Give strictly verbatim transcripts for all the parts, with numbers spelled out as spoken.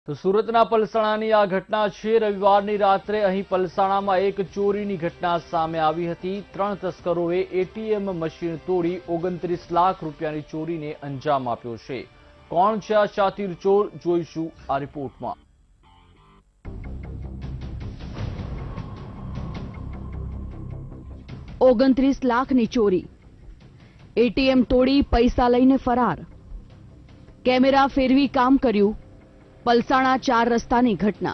તો સુરતના પલસાણાની આ ઘટના છે। રવિવારની રાત્રે અહીં પલસાણામાં એક ચોરીની ઘટના સામે આવી હતી। ત્રણ તસ્કરોએ એટીએમ મશીન તોડી ઓગણત્રીસ લાખ રૂપિયાની ચોરીને અંજામ આપ્યો છે। કોણ છે આ શાતીર ચોર, જોઈશું આ રિપોર્ટમાં। ઓગણત્રીસ લાખની ચોરી, એટીએમ તોડી પૈસા લઈને ફરાર, કેમેરા ફેરવી કામ કર્યું। પલસાણા ચાર રસ્તાની ઘટના।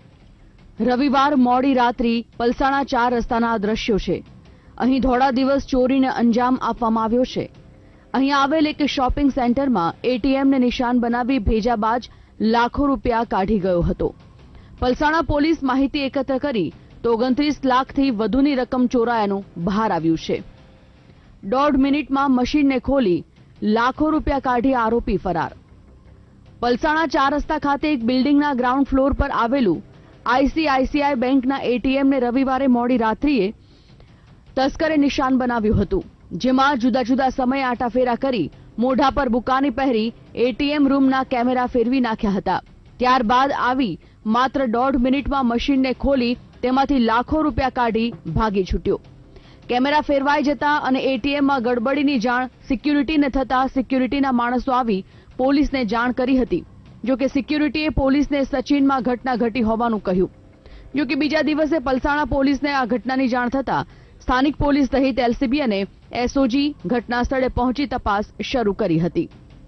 રવિવાર મોડી રાત્રિ પલસાણા ચાર રસ્તાના દ્રશ્યો છે। અહીં ધોળા દિવસ ચોરીને અંજામ આપવામાં આવ્યો છે। અહીં આવેલ એક શોપિંગ સેન્ટરમાં એટીએમને નિશાન બનાવી ભેજા બાદ લાખો રૂપિયા કાઢી ગયો હતો। પલસાણા પોલીસ માહિતી એકત્ર કરી તો ઓગણત્રીસ લાખથી વધુની રકમ ચોરાયાનું બહાર આવ્યું છે। દોઢ મિનિટમાં મશીનને ખોલી લાખો રૂપિયા કાઢી આરોપી ફરાર। પલસાણા ચાર રસ્તા ખાતે એક બિલ્ડિંગના ગ્રાઉન્ડ ફ્લોર પર આવેલું આઈસીઆઈસીઆઈ બેંકના એટીએમને રવિવારે મોડી રાત્રિએ તસ્કરે નિશાન બનાવ્યું હતું, જેમાં જુદા જુદા સમયે આટાફેરા કરી મોઢા પર બુકાની પહેરી એટીએમ રૂમના કેમેરા ફેરવી નાખ્યા હતા। ત્યારબાદ આવી માત્ર દોઢ મિનિટમાં મશીનને ખોલી તેમાંથી લાખો રૂપિયા કાઢી ભાગી છૂટ્યો। કેમેરા ફેરવાઈ જતા અને એટીએમમાં ગડબડીની જાણ સિક્યુરિટીને થતા સિક્યુરિટીના માણસો આવી પોલીસને જાણ કરી હતી। જો કે સિક્યુરિટીએ પોલીસને સચિનમાં ઘટના ઘટી હોવાનું કહ્યું। જો કે બીજા દિવસે પલસાણા પોલીસને આ ઘટનાની જાણ થતા સ્થાનિક પોલીસ સહિત એલસીબી અને એસઓજી ઘટના સ્થળે પહોંચી તપાસ શરૂ કરી હતી।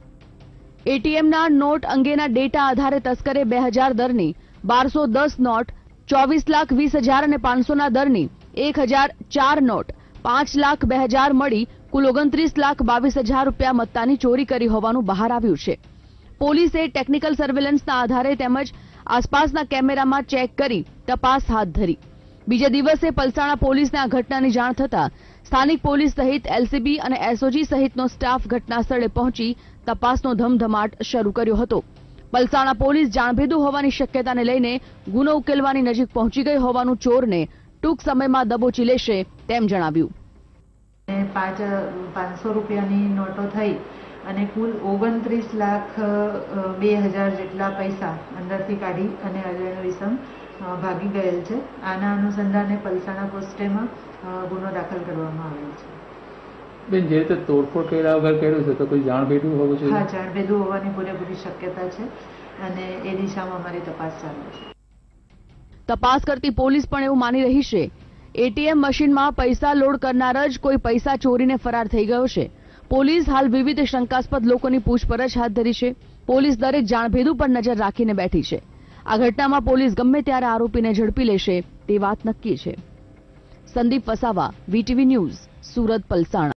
એટીએમના નોટ અંગેના ડેટા આધારે તસ્કરે બે હજાર દરની બારસો દસ નોટ, ચોવીસ લાખ વીસ હજાર અને પાંચસોના દરની એક હજાર ચાર નોટ, પાંચ લાખ બે હજાર મળી કુલ ઓગણત્રીસ લાખ બાવીસ હજાર રૂપિયા મત્તાની ચોરી કરી હોવાનું બહાર આવ્યું છે। પોલીસે ટેકનિકલ સર્વેલન્સના આધારે તેમજ આસપાસના કેમેરામાં ચેક કરી તપાસ હાથ ધરી। બીજા દિવસે પલસાણા પોલીસને આ ઘટનાની જાણ થતા સ્થાનિક પોલીસ સહિત એલસીબી અને એસઓજી સહિતનો સ્ટાફ ઘટના સ્થળે પહોંચી તપાસનો ધમધમાટ શરૂ કર્યો હતો। પલસાણા પોલીસ જાણભેદુ હોવાની શક્યતાને લઈને ગુનો ઉકેલવાની નજીક પહોંચી ગઈ હોવાનું ચોરને ટૂંક સમયમાં દબોચી લેશે તેમ જણાવ્યું। પાંચ પાંચસો રૂપિયાની નોટો થઈ અને કુલ ઓગણત્રીસ લાખ બે હજાર જેટલા પૈસા અંદરથી કાઢી અને અજયનો ઇસમ ભાગી ગયેલ છે। આના અનુસંધાને પલસાણા પોસ્ટેમાં ગુનો દાખલ કરવામાં આવેલ છે। બેન, જે રીતે તોડફોડ કર્યા વગર કર્યું છે તો કોઈ જાણભેદું હોવું જોઈએ? હા, જાણભેદું હોવાની પૂરેપૂરી શક્યતા છે અને એ દિશામાં અમારી તપાસ ચાલુ છે। તપાસ કરતી પોલીસ પણ એવું માની રહી છે એટીએમ મશીનમાં પૈસા લોડ કરનાર જ કોઈ પૈસા ચોરીને ફરાર થઈ ગયો છે। પોલીસ હાલ વિવિધ શંકાસ્પદ લોકોની પૂછપરછ હાથ ધરી છે। પોલીસ દરેક જાણભેદુ પર નજર રાખીને બેઠી છે। આ ઘટનામાં પોલીસ ગમે ત્યારે આરોપીને ઝડપી લેશે તે વાત નક્કી છે। Sandip Vasava, VTV news, Surat, Palsana.